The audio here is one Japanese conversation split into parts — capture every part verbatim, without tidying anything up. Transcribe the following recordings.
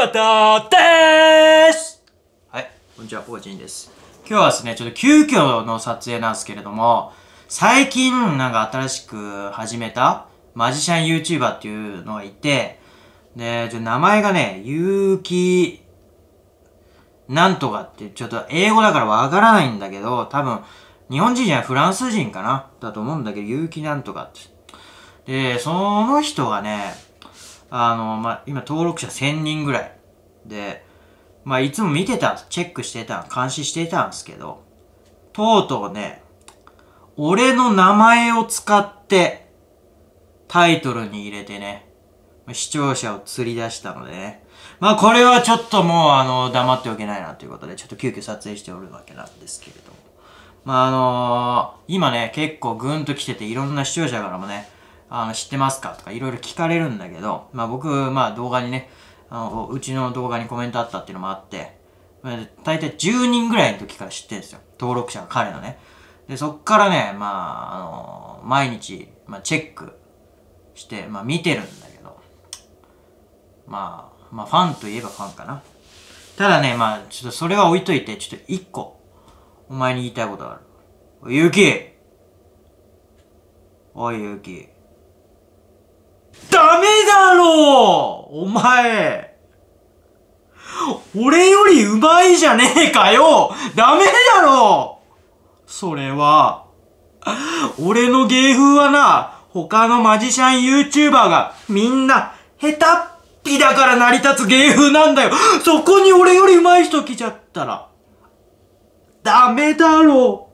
方でーす。はい、こんにちは、ポコチンです。今日はですね、ちょっと急遽の撮影なんですけれども、最近なんか新しく始めたマジシャン YouTuber っていうのがいて、で、ちょ名前がね、ゆうきなんとかってちょっと英語だからわからないんだけど、多分日本人じゃないフランス人かなだと思うんだけど、ゆうきなんとかって。で、その人がね、あの、まあ、今登録者せんにんぐらい。で、まあ、いつも見てた、チェックしてた、監視してたんですけど、とうとうね、俺の名前を使ってタイトルに入れてね、視聴者を釣り出したのでね。まあこれはちょっともうあの、黙っておけないなということで、ちょっと急遽撮影しておるわけなんですけれども。まああのー、今ね、結構ぐんと来てていろんな視聴者からもね、あの、知ってますかとかいろいろ聞かれるんだけど、まあ僕、まあ動画にね、あの、うちの動画にコメントあったっていうのもあって、まあ、大体じゅうにんぐらいの時から知ってるんですよ。登録者が彼のね。で、そっからね、まあ、あのー、毎日、まあチェックして、まあ見てるんだけど、まあ、まあファンといえばファンかな。ただね、まあ、ちょっとそれは置いといて、ちょっと一個、お前に言いたいことがある。おい、ゆうきおい、ゆうき。ダメだろお前俺より上手いじゃねえかよダメだろそれは、俺の芸風はな、他のマジシャン YouTuber がみんな下手っぴだから成り立つ芸風なんだよ。そこに俺より上手い人来ちゃったら、ダメだろ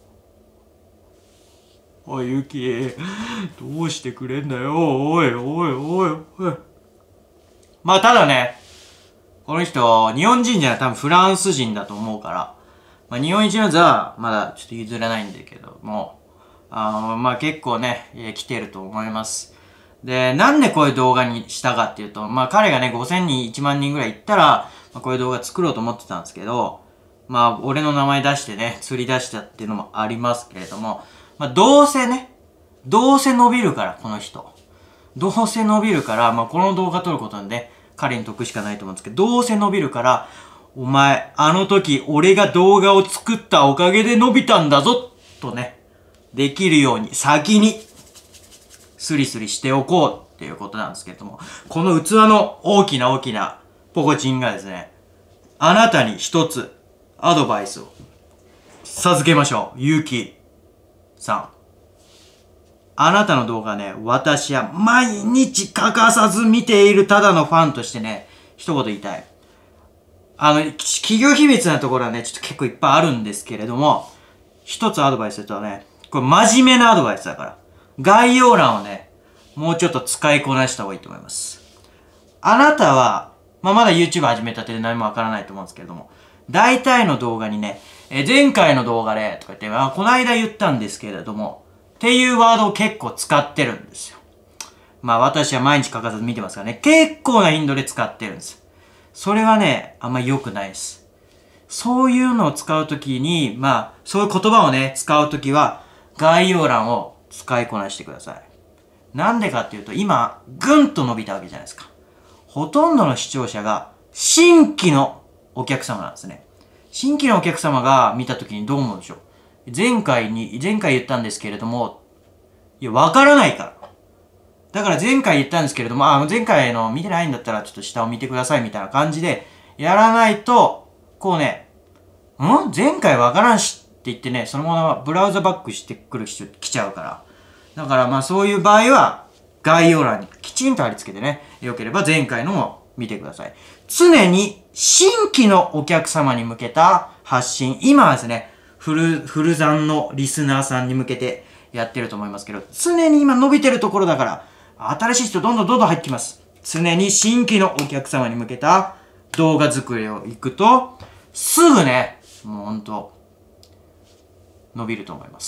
おい、ゆき、どうしてくれんだよ。おい、おい、おい、おい。まあ、ただね、この人、日本人じゃない、多分フランス人だと思うから、まあ、日本一の座は、まだちょっと譲らないんだけども、あの、まあ、結構ね、えー、来てると思います。で、なんでこういう動画にしたかっていうと、まあ、彼がね、ごせんにん、いちまんにんぐらい行ったら、まあ、こういう動画作ろうと思ってたんですけど、まあ、俺の名前出してね、釣り出したっていうのもありますけれども、まあ、どうせね、どうせ伸びるから、この人。どうせ伸びるから、まあ、この動画撮ることにね、彼に得しかないと思うんですけど、どうせ伸びるから、お前、あの時、俺が動画を作ったおかげで伸びたんだぞ、とね、できるように、先に、スリスリしておこうっていうことなんですけれども、この器の大きな大きなポコチンがですね、あなたに一つ、アドバイスを、授けましょう。ゆうきさん。あなたの動画ね、私は毎日欠かさず見ているただのファンとしてね、一言言いたい。あの、企業秘密なところはね、ちょっと結構いっぱいあるんですけれども、一つアドバイスするとね、これ真面目なアドバイスだから。概要欄をね、もうちょっと使いこなした方がいいと思います。あなたは、まあ、まだ YouTube 始めたてで何もわからないと思うんですけれども、大体の動画にね、え前回の動画で、とか言って、あ、この間言ったんですけれども、っていうワードを結構使ってるんですよ。まあ私は毎日欠かさず見てますからね、結構な頻度で使ってるんです。それはね、あんま良くないです。そういうのを使うときに、まあ、そういう言葉をね、使うときは、概要欄を使いこなしてください。なんでかっていうと、今、ぐんと伸びたわけじゃないですか。ほとんどの視聴者が、新規のお客様なんですね。新規のお客様が見たときにどう思うでしょう。前回に、前回言ったんですけれども、いや、わからないから。だから前回言ったんですけれども、あ、前回の見てないんだったらちょっと下を見てくださいみたいな感じで、やらないと、こうね、ん前回わからんしって言ってね、そのままブラウザバックしてくる人来ちゃうから。だからまあそういう場合は、概要欄にきちんと貼り付けてね、よければ前回のも見てください。常に新規のお客様に向けた発信、今はですね、フル、フルザンのリスナーさんに向けてやってると思いますけど、常に今伸びてるところだから、新しい人どんどんどんどん入ってきます。常に新規のお客様に向けた動画作りをいくと、すぐね、もうほんと、伸びると思います。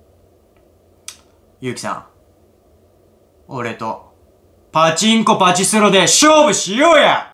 ゆうきさん、俺と、パチンコパチスロで勝負しようや